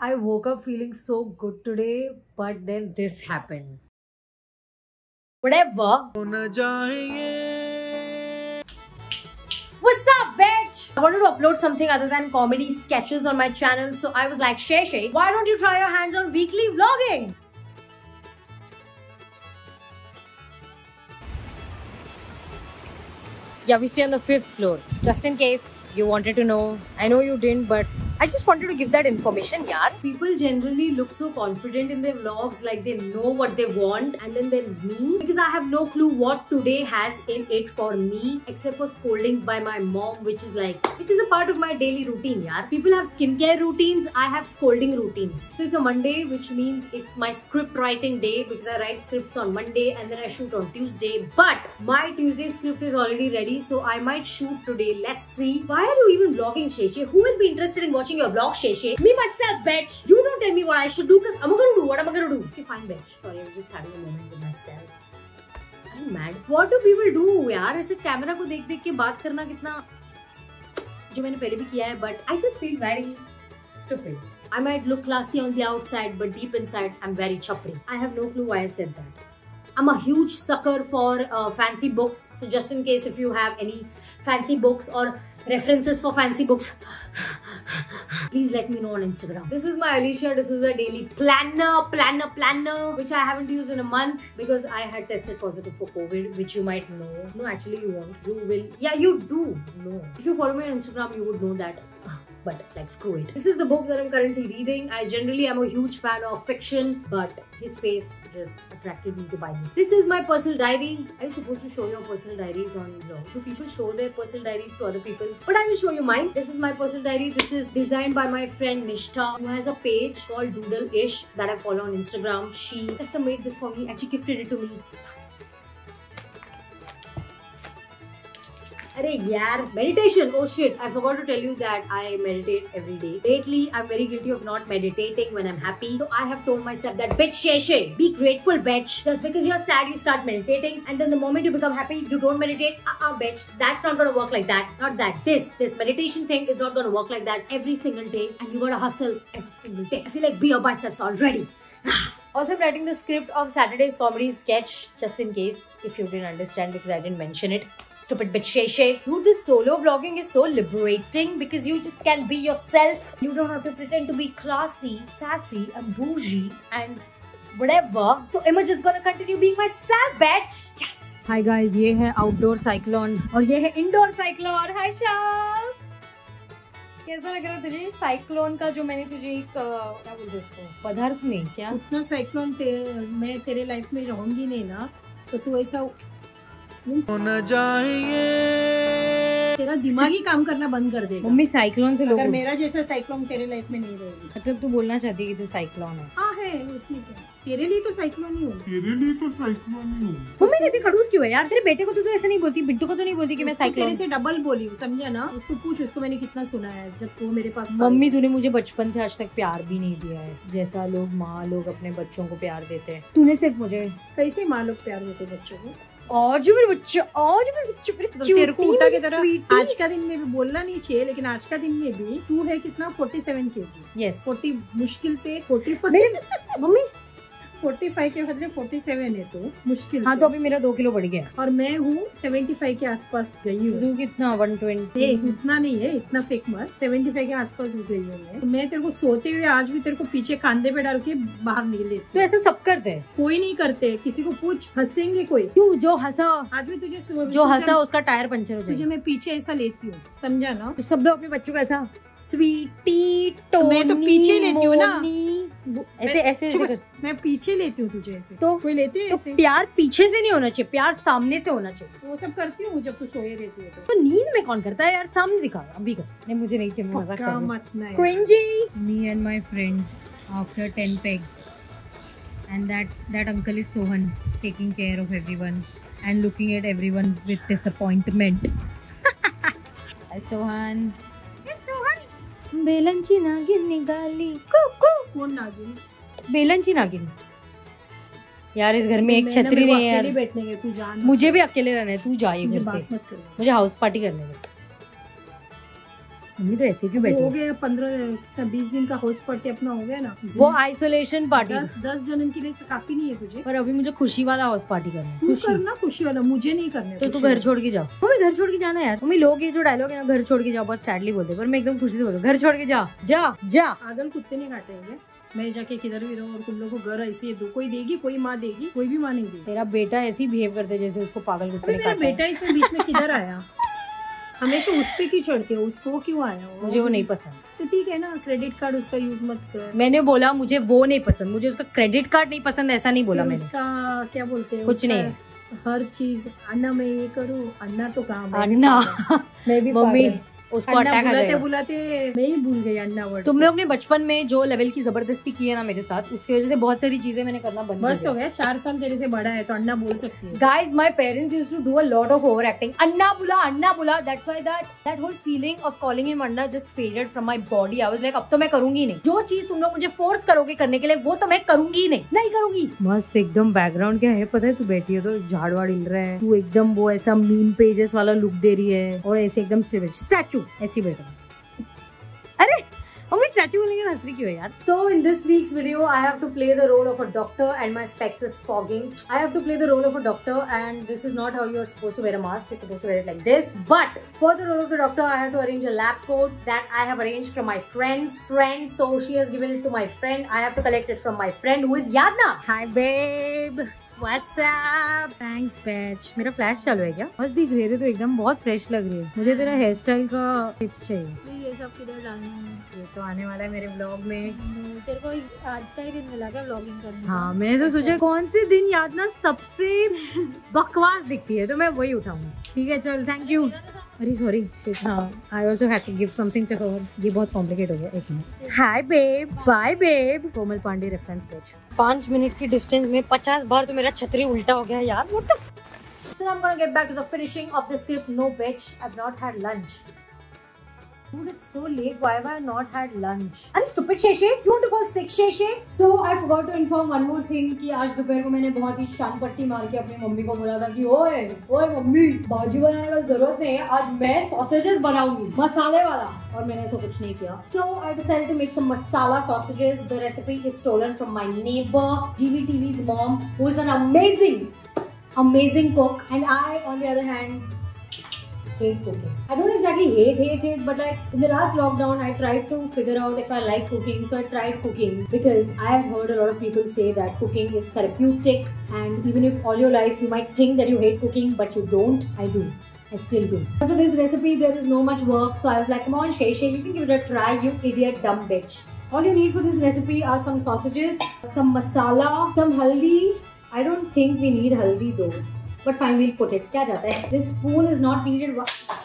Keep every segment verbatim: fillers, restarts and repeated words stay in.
I woke up feeling so good today, but then this happened. Whatever. What's up, bitch? I wanted to upload something other than comedy sketches on my channel, so I was like, Shay Shay, why don't you try your hands on weekly vlogging? Yeah, we stay on the fifth floor. Just in case you wanted to know. I know you didn't, but I just wanted to give that information, yaar. People generally look so confident in their vlogs, like they know what they want. And then there's me, because I have no clue what today has in it for me, except for scoldings by my mom, which is like, which is a part of my daily routine, yaar. People have skincare routines, I have scolding routines. So it's a Monday, which means it's my script writing day, because I write scripts on Monday and then I shoot on Tuesday. But my Tuesday script is already ready, so I might shoot today. Let's see. Why are you even vlogging, Shay Shay? Who will be interested in watching your vlog, Shay Shay? Me, myself, bitch. You don't tell me what I should do, because I'm gonna do what I'm gonna do. Okay, fine, bitch. Sorry, I was just having a moment with myself. I'm mad. What do people do, यार? ऐसे camera को देख देख के बात करना कितना जो मैंने पहले भी किया है, but I just feel very stupid. I might look classy on the outside, but deep inside, I'm very chapri. I have no clue why I said that. I'm a huge sucker for uh, fancy books. So just in case if you have any fancy books or references for fancy books, please let me know on Instagram. This is my Alicia. This is a daily planner, planner, planner, which I haven't used in a month because I had tested positive for COVID, which you might know. No, actually you won't. You will. Yeah, you do. No. If you follow me on Instagram, you would know that. But like, screw it. This is the book that I'm currently reading. I generally am a huge fan of fiction, but his face just attracted me to buy this. This is my personal diary. Are you supposed to show your personal diaries on vlog? Do people show their personal diaries to other people? But I will show you mine. This is my personal diary. This is designed by my friend Nishtha, who has a page called Doodle-ish that I follow on Instagram. She custom made this for me and she gifted it to me. Arey yaar, meditation. Oh shit, I forgot to tell you that I meditate every day. Lately, I'm very guilty of not meditating when I'm happy. So I have told myself that, bitch, Shay Shay, be grateful, bitch. Just because you're sad, you start meditating. And then the moment you become happy, you don't meditate. Uh-uh, bitch. That's not gonna work like that. Not that. This, this meditation thing is not gonna work like that every single day. And you gotta hustle every single day. I feel like be your biceps already. Also, I'm writing the script of Saturday's comedy sketch, just in case, if you didn't understand, because I didn't mention it. Stupid bitch Shay Shay. Dude, this solo vlogging is so liberating because you just can be yourself. You don't have to pretend to be classy, sassy, and bougie, and whatever. So Emma just gonna continue being myself, bitch. Yes. Hi guys, ये है outdoor cyclone और ये है indoor cyclone. Hi Shaz. कैसा लग रहा है तुझे साइक्लोन का जो मैंने तुझे एक क्या बोलते उसको पदार्थ नहीं क्या उतना साइक्लोन ते, मैं तेरे लाइफ में रहूंगी नहीं ना तो तू ऐसा होना चाहिए तेरा दिमाग ही काम करना बंद कर देगा मम्मी साइक्लोन से लोग अगर मेरा जैसा साइक्लोन तेरे लाइफ में नहीं रहेगी मतलब तू बोलना चाहती है कि तू साइक्लोन है हाँ है उसमें क्या तेरे लिए तो साइक्लोन ही हूँ तेरे लिए तो साइक्लोन ही हूँ मम्मी कहती खड़ूस क्यों है यार तेरे बेटे को तो, तो ऐसा नहीं बोलती बिट्टू को तो नहीं बोलती कि मैं साइक्लोन तेरे से डबल बोली हूँ समझा ना उसको पूछ उसको मैंने कितना सुना है जब वो मेरे पास मम्मी तूने मुझे बचपन से आज तक प्यार भी नहीं दिया है जैसा लोग माँ लोग अपने बच्चों को प्यार देते हैं तूने सिर्फ मुझे कैसे माँ लोग प्यार देते बच्चों को और जो मेरे बच्चे और जो मेरे बच्चे तेरे को उठा की तरह आज का दिन में भी बोलना नहीं चाहिए लेकिन आज का दिन में भी तू है कितना फोर्टी सेवन के जी यस फोर्टी मुश्किल से फोर्टी मम्मी फोर्टी फाइव के बदले फोर्टी सेवन है तो मुश्किल हाँ तो अभी मेरा दो किलो बढ़ गया और मैं हूँ सेवेंटी फाइव के आसपास गई हूँ कितना वन ट्वेंटी उतना नहीं है इतना फेक मत सेवेंटी फाइव के आसपास गई हूँ मैं तो मैं तेरे को सोते हुए आज भी तेरे को पीछे कांधे पे डाल के बाहर निकल लेती तो ऐसा सब करते हैं कोई नहीं करते किसी को पूछ हंसेंगे कोई तू जो हंसा आज भी तुझे जो हंसा उसका टायर पंचर हो तुझे मैं पीछे ऐसा लेती हूँ समझा ना तो सब लोग अपने बच्चों को ऐसा स्वीटी टोनी मैं तो पीछे लेती हूँ ना ऐसे ऐसे ऐसे मैं पीछे लेती हूँ तुझे ऐसे तो कोई लेते हैं तो प्यार पीछे से नहीं होना चाहिए प्यार सामने से होना चाहिए वो सब करती हूँ जब तू सोए रहती है तो, तो नींद में कौन करता है यार सामने दिखा अभी कर नहीं मुझे नहीं चाहिए मजाक कर मत ना cringy me and my friends after ten pegs and that that uncle is Sohan taking care of everyone and looking at everyone with disappointment. Hi Sohan. Yes Sohan. बेलनची नागिन निकाली कुकू कौन नागिन बेलनची नागिन यार इस घर में एक छतरी नहीं है यार बैठने के तू जान मुझे भी अकेले रहना है तू जाइए घर से मुझे हाउस पार्टी करने दे मम्मी तो ऐसे क्यों बैठी हो गया पंद्रह बीस दिन का हाउस पार्टी अपना हो गया ना, वो आइसोलेशन पार्टी दस, दस जनन के लिए काफी नहीं है तुझे। पर अभी मुझे खुशी वाला हाउस पार्टी करना है। तू करना खुशी वाला, मुझे नहीं करना। तो तू घर छोड़ के जाओ। मम्मी घर छोड़ के जाना यार। मम्मी लोग ये जो डायलॉग है ना घर छोड़ के जाओ बहुत सैडली बोलते हैं, पर मैं एकदम खुशी से बोलूँ घर छोड़ के जा जा जा। पागल कुत्ते नहीं काटेंगे, मैं जाके किधर भी रहूं और तुम लोगों को घर ऐसे दो, कोई देगी कोई माँ देगी, कोई भी माँ नहीं देगी। तेरा बेटा ऐसे ही बिहेव करते जैसे उसको पागल कुत्ते ने मेरा बेटा इसमें बीच में किधर आया? हमेशा उस पे क्यों चढ़ते हो, उसको क्यों आया? मुझे वो नहीं पसंद। तो ठीक है ना, क्रेडिट कार्ड उसका यूज मत कर। मैंने बोला मुझे वो नहीं पसंद, मुझे उसका क्रेडिट कार्ड नहीं पसंद, ऐसा नहीं बोला मैंने। उसका क्या बोलते हैं, कुछ नहीं, हर चीज अन्ना मैं ये करूँ, अन्ना तो काम अन्ना मैं भी मम्मी उसको अटैक आ बुलाते बुलाते मैं ही भूल गई अन्ना वर्ड। तुम लोग ने बचपन में जो लेवल की जबरदस्ती की है ना मेरे साथ, उसकी वजह से बहुत सारी चीजें मैंने करना बंद बस हो गया। चार साल तेरे से बड़ा है तो अन्ना बोल सकती है। Guys, my parents used to do a lot of overacting. अन्ना बुला अन्ना बुला, that's why that that whole feeling of calling him Anna just faded from my body. I was like, अब तो मैं करूंगी नहीं। जो चीज तुम लोग मुझे फोर्स करोगे करने के लिए वो तो मैं करूंगी ही नहीं, नहीं करूंगी। मस्त एकदम बैकग्राउंड क्या है पता है? तू बैठी है तो झाड़ वाड़ हिल रहा है, तू एकदम वो ऐसा मीम पेजेस वाला लुक दे रही है और ऐसे एकदम स्टैचू ऐसी बैठा। अरे मम्मी स्टैचू बोलेंगे हंस रही क्यों है यार? So in this week's video, I have to play the role of a doctor and my specs is fogging. I have to play the role of a doctor and this is not how you are supposed to wear a mask. You're supposed to wear it like this. But for the role of the doctor, I have to arrange a lab coat that I have arranged from my friend's friend. So she has given it to my friend. I have to collect it from my friend who is Yadna. Hi babe. What's up? Thanks bitch. मेरा flash चालू है क्या? बस दिख रही है तो एकदम बहुत फ्रेश लग रही है। मुझे तेरा हेयर स्टाइल का टिप्स चाहिए। ये सब किधर डालना है? ये तो आने वाला है मेरे ब्लॉग में। तेरे को आज का ही दिन मिला क्या व्लॉगिंग करने? हाँ मैंने तो सोचा कौन से दिन यादना सबसे बकवास दिखती है तो मैं वही उठाऊंगी। ठीक है चल, थैंक यू। अरे सॉरी, हाँ I also have to give something to her. ये बहुत कॉम्प्लिकेट हो गया। एक minute. Hi babe, bye babe. Komal Pandey reference page. पांच मिनट की डिस्टेंस में पचास बार तो मेरा छतरी उल्टा हो गया यार। What the f- So I'm gonna get back to the finishing of the script. No bitch, I've not had lunch. Dude, it's so late. Why have I not had lunch? Are you stupid, Sheshe? You want to fall sick, Sheshe? So I forgot to inform one more thing कि आज दोपहर को मैंने बहुत ही शान पट्टी मार के अपनी मम्मी को बोला था कि ओए ओए मम्मी भाजी बनाने का जरूरत नहीं है, आज मैं सॉसेजेस बनाऊंगी मसाले वाला, और मैंने ऐसा कुछ नहीं किया। So I decided to make some masala sausages. The recipe is stolen from my neighbor G V T V's mom, who is an amazing, amazing cook, and I, on the other hand, hate cooking. I don't exactly hate, hate, hate, but like in the last lockdown, I tried to figure out if I like cooking. So I tried cooking because I have heard a lot of people say that cooking is therapeutic, and even if all your life you might think that you hate cooking, but you don't, I do. I still do. For this recipe, there is no much work, so I was like, come on, Shay Shay, you can give it a try, you idiot, dumb bitch. All you need for this recipe are some sausages, some masala, some haldi. I don't think we need haldi though. But fine, we'll put it. क्या जाता है? This spoon is not needed.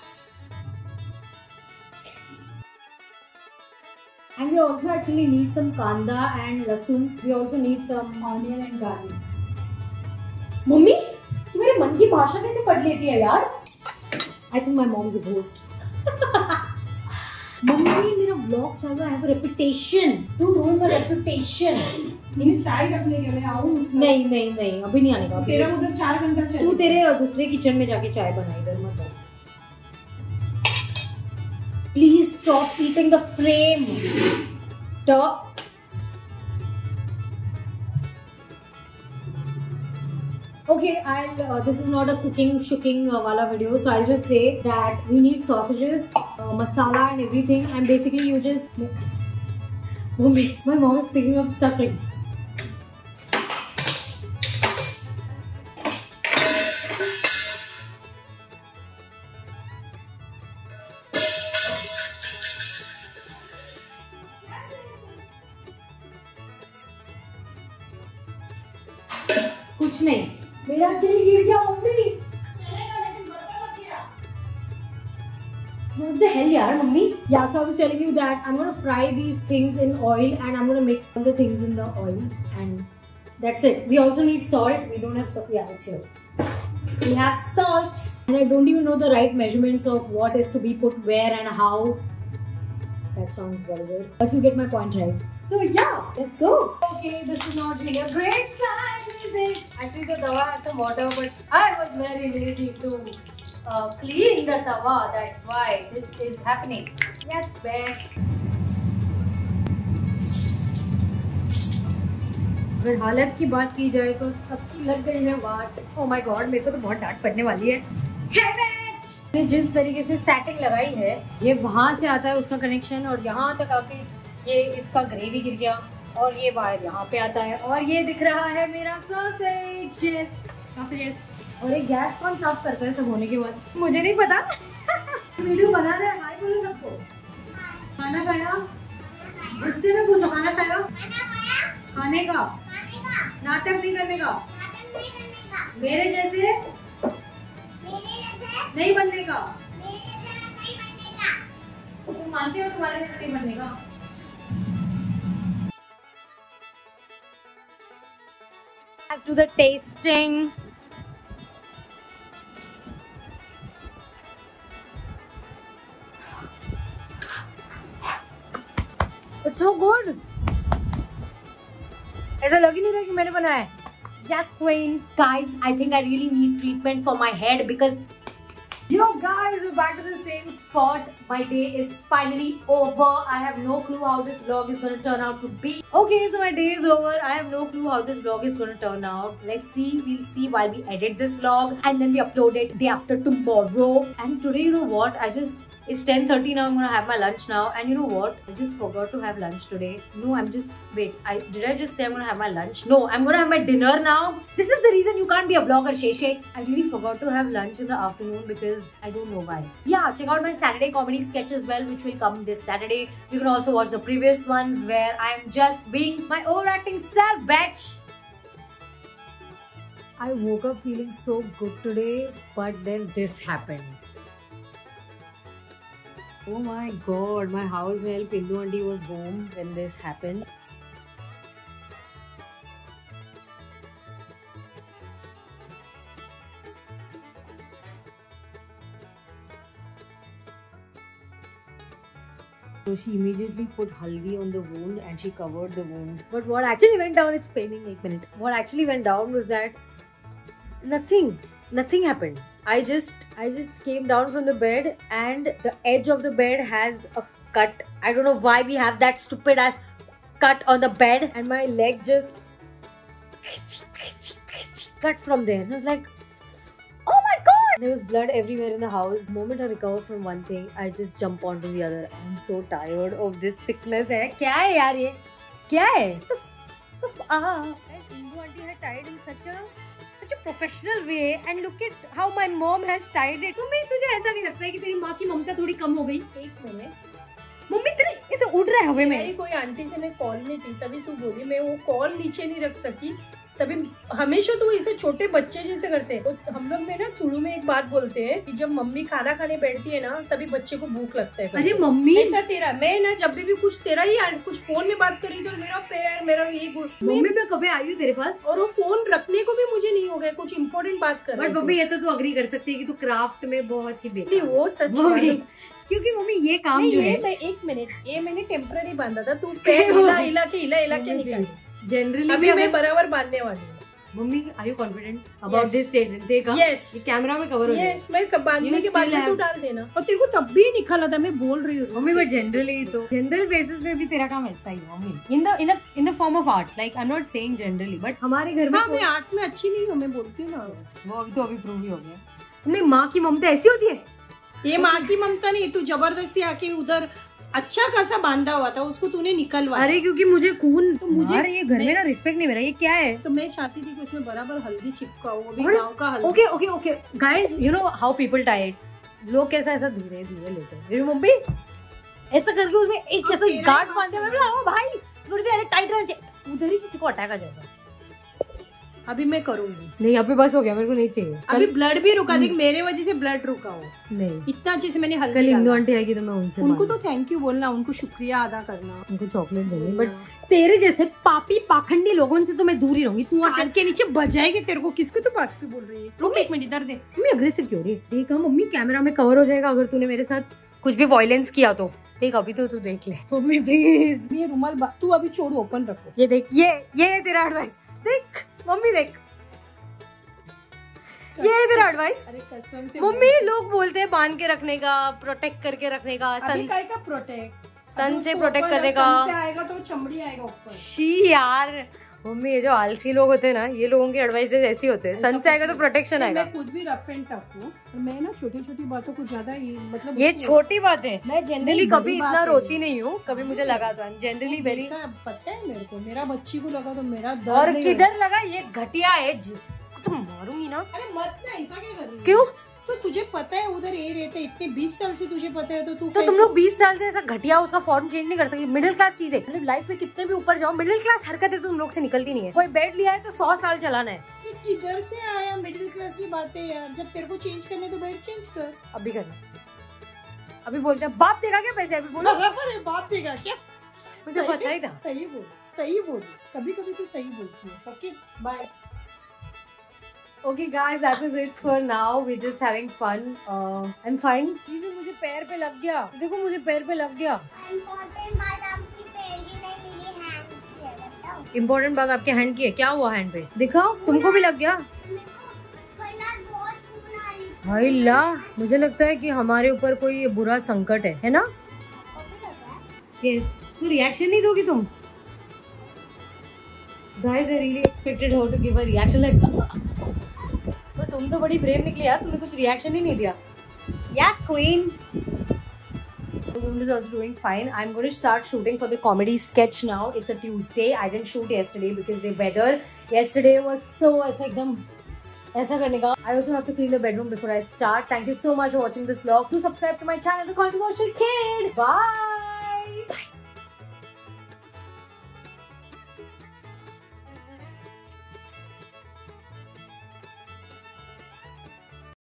And we also actually need some kanda and lasun. We also need some onion and garlic. Mummy, तू मेरे मन की भाषा कैसे पढ़ लेती है यार? I think my mom is a ghost. Mummy मेरा vlog चालू है, I have a reputation. Don't ruin my reputation. नहीं स्टाइल रखने के लिए आऊँ? नहीं नहीं नहीं अभी नहीं आने का। तेरा उधर चार घंटा चल। तू तेरे दूसरे किचन में जाके चाय बना, इधर मत आ। Please stop eating the frame. Stop. Okay, I'll. Uh, this is not a cooking shooking uh, wala video, so I'll just say that we need sausages, uh, masala, and everything, and basically you just. Mommy, my mom is picking up stuff like. कुछ नहीं, मेरा दिल गिर गया mummy. What the hell यार mummy? Yeah, so I was telling you that I'm gonna fry these things in oil and I'm gonna mix all the things in the oil and that's it. We also need salt. We don't have salt. Yeah, it's here. We have salt and I don't even know the right measurements of what is to be put where and how. That sounds vulgar, but you get my point right. So yeah, let's go. Okay, this is not really a great sign, is it? Actually, the tawa had some water, but I was very lazy to uh, clean the tawa. That's why this is happening. Yes, babe. अगर हालत की बात की जाए तो सबकी लग गई है वाट। ओह माय गॉड, मेरे को तो बहुत डांट पड़ने वाली है। ये जिस तरीके से सेटिंग लगाई है, ये वहां से आता है उसका कनेक्शन और यहाँ तक आके ये इसका ग्रेवी गिर गया और ये वायर यहाँ पे आता है और ये दिख रहा है मेरा सॉसेज। यस। और ये गैस कौन साफ करता है सब होने के बाद? मुझे नहीं पता। वीडियो बना रहे हैं, हाय बोलो सबको। खाना खाया? गुस्से में पूछो, खाना खाया? खाने का नाटक नहीं करने का, मेरे जैसे नहीं बनने का। तुम मानते हो तुम्हारे जैसे नहीं बनने का? Let's do the tasting. It's so good. ऐसा लग ही नहीं रहा कि मैंने बनाया है। Yes, queen. Guys, I think I really need treatment for my head because yo guys, we're back to the same spot. My day is finally over. I have no clue how this vlog is gonna turn out to be. Okay, so my day is over. I have no clue how this vlog is gonna turn out. Let's see. We'll see while we edit this vlog and then we upload it day after tomorrow. And today, you know what? I just It's ten thirty now. I'm gonna have my lunch now, and you know what? I just forgot to have lunch today. No, I'm just wait. I did I just say I'm gonna have my lunch? No, I'm gonna have my dinner now. This is the reason you can't be a vlogger, Sheshe. I really forgot to have lunch in the afternoon because I don't know why. Yeah, check out my Saturday comedy sketch as well, which will come this Saturday. You can also watch the previous ones where I'm just being my overacting self, bitch. I woke up feeling so good today, but then this happened. Oh my god, my house help Indu auntie was home when this happened. So she immediately put haldi on the wound and she covered the wound. But what actually went down, it's paining, one minute. What actually went down was that nothing, nothing happened. I just, I just came down from the bed and the edge of the bed has a cut. I don't know why we have that stupid ass cut on the bed and my leg just cut from there. And I was like, oh my god! There was blood everywhere in the house. The moment I recovered from one thing, I just jump onto the other. I'm so tired of this sickness. है क्या है यार ये? क्या है? Ah, Indu auntie had tied in such a such a professional way, and look at how my mom has tied it. Mummy तुझे ऐसा नहीं लगता है कि तेरी माँ की ममता थोड़ी कम हो गई? एक मिनट मम्मी तेरे ऐसे उड़ रहा है हवे में। कोई आंटी से मैं कॉल में थी तभी तू बोली, मैं वो कॉल नीचे नहीं रख सकी तभी। हमेशा तो इसे छोटे बच्चे जैसे करते हैं। तो हम लोग में ना तुलू में एक बात बोलते हैं कि जब मम्मी खाना खाने बैठती है ना तभी बच्चे को भूख लगता है। अरे मम्मी ऐसा तेरा, मैं ना जब भी, भी कुछ तेरा ही कुछ फोन में बात करी तो मेरा पैर मेरा ये मम्मी मैं कभी आई हूँ तेरे पास और वो फोन रखने को भी मुझे नहीं हो गया, कुछ इम्पोर्टेंट बात कर। बट मम्मी ये तो तू अग्री कर सकती है कि तू क्राफ्ट में बहुत ही बेहतर। वो सच क्योंकि मम्मी ये काम जो है, मैं एक मिनट ये मैंने टेम्पररी बांधा था, तू पैर हिला हिला के हिला हिला के निकाल। जनरली अभी मैं बराबर बांधने वाली हूँ। Mummy are you confident about this statement? देखा yes. ये कैमरा में कवर हो जाए। yes, मैं बांधने के बाद में तू डाल देना। और तेरे को तब भी निकाला था, मैं बोल रही हूँ मम्मी। बट जनरली तो जनरल बेसिस पे भी तेरा काम ऐसा ही mummy, in the in the in the form of art. Like I am not saying generally, but हमारे घर में मैं आर्ट में अच्छी नहीं हूँ, मैं बोलती हूँ ना। वो अभी तो अभी प्रूव ही हो गया। मम्मी माँ की ममता ऐसी होती है? ये माँ की ममता नहीं, तू जबरदस्ती आके उधर अच्छा खासा बांधा हुआ था उसको तूने निकलवा। अरे क्योंकि मुझे खून तो मुझे ये घर में ना रिस्पेक्ट नहीं मिला। ये क्या है? तो मैं चाहती थी कि उसमें बराबर हल्दी चिपका हो, भी गांव का हल्दी। Okay okay okay guys, you know how people tie it. लोग कैसा ऐसा धीरे धीरे लेते हैं। मेरी मम्मी ऐसा करके उसमें एक ऐसा गार्ड बांधे। मैं बोला ओ भाई थोड़ी देर टाइट रहना चाहिए, उधर ही किसी को अटैक आ जाएगा। अभी मैं करूंगी। नहीं अभी बस हो गया, मेरे को नहीं चाहिए। अभी ब्लड भी रुका, देख मेरे वजह से ब्लड रुका हो। नहीं इतना अच्छे से मैंने हल्दी। कल इंदु आंटी आएगी तो मैं उनसे उनको तो थैंक यू बोलना, उनको शुक्रिया अदा करना, उनको चॉकलेट देंगे। बट तेरे जैसे पापी पाखंडी लोगों से तो मैं दूर ही रहूंगी। तू कान के नीचे बजाएगी तेरे को। किसको तो बात पे बोल रही है? रुक एक मिनट इधर दे। मम्मी अग्रेसिव क्यों रही है? देखा मम्मी कैमरा में कवर हो जाएगा अगर तूने मेरे साथ कुछ भी वायलेंस किया तो। देख अभी तो तू देख ले मम्मी प्लीज। ये रुमाल तू अभी छोड़, ओपन रखो। ये देख, ये ये तेरा एडवाइस देख मम्मी, देख ये है तेरा एडवाइस? अरे कसम से मम्मी, लोग बोलते हैं बांध के रखने का, प्रोटेक्ट करके रखने का, सन का प्रोटेक्ट सन से प्रोटेक्ट करने का। सन से आएगा तो चमड़ी आएगा ऊपर। शी यार मम्मी, ये जो आलसी लोग होते हैं ना, ये लोगों की एडवाइसेस ऐसी होते हैं। सन से आएगा तो प्रोटेक्शन आएगा। मैं खुद भी रफ एंड टफ हूँ, मैं ना छोटी छोटी बातों को ज्यादा ये मतलब ये छोटी बात है। मैं जनरली कभी इतना रोती नहीं हूँ, कभी मुझे लगा तो जनरली वेरी, पता है मेरे को, मेरा बच्ची को लगा तो मेरा दर्द और किधर लगा ये घटिया एज, इसको तो मारूंगी ना। अरे मत ना, ऐसा क्या कर रही है? क्यों? तो तुझे पता है उधर ये रहते इतने बीस साल से, तुझे पता है तो तू तो तुम लोग बीस साल से ऐसा घटिया उसका फॉर्म चेंज नहीं कर सकती। मिडिल क्लास चीज है, मतलब लाइफ में कितने भी ऊपर जाओ, मिडिल क्लास हरकतें तुम लोग से निकलती नहीं है। कोई बेड लिया है तो सौ साल चलाना है। किधर से आया मिडिल क्लास की बातें यार? जब तेरे को चेंज करने तो बेड चेंज कर। अभी करना, अभी बोलते हैं बाप देगा क्या पैसे? अभी बोलो बराबर है, बाप देगा क्या? मुझे पता ही था। सही बोल, सही बोल, कभी कभी तो सही बोलती है। Okay bye. Okay guys, that was it for now. We're just having fun. Uh, I'm fine. ये मुझे पैर पे लग गया, देखो मुझे पैर पे लग गया। इम्पोर्टेंट बात आपकी पैर की नहीं, मेरी हैंड की है, बताओ। इम्पोर्टेंट बात आपके हैंड की है? क्या हुआ हैंड पे? दिखाओ, तुमको भी लग गया? हाय ला, मुझे लगता है कि हमारे ऊपर कोई बुरा संकट है, है ना? Yes. तो रिएक्शन नहीं दोगी तुम? Guys, I really expected her to give a reaction like पर तुम तो बड़ी ब्रेव निकली यार, तुमने कुछ रिएक्शन ही नहीं दिया। Yes, queen. Moon is also doing fine. I'm going to start shooting for the comedy sketch now. It's a Tuesday. I didn't shoot yesterday because the weather yesterday was so ऐसा एकदम ऐसा करने का। I also have to clean the bedroom before I start. Thank you so much for watching this vlog. Do subscribe to my channel, The Controversial Kid. Bye.